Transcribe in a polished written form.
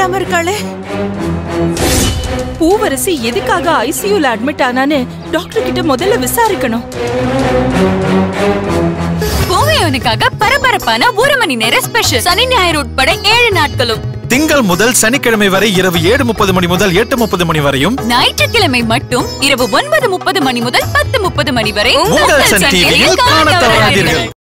விடாம இருக்காளே. பூவரசி எதுக்காக ஐசியூல அட்மிட் ஆனான்னு டாக்டர் கிட்ட முதல்ல விசாரிக்கணும். பூவே உனக்காக பரபரப்பான 1 மணி நேர ஸ்பெஷல். சனி ஞாயிறு உட்பட 7 நாட்களும். திங்கள் முதல் சனிக்கிழமை வரை இரவு 7:30 மணி முதல் 8:30 மணி வரையும். ஞாயிற்றுக்கிழமை மட்டும் இரவு 9:30 மணி முதல் 10:30 மணி வரை உங்கள் சன் டிவியில் காணத் தவறாதீர்கள்.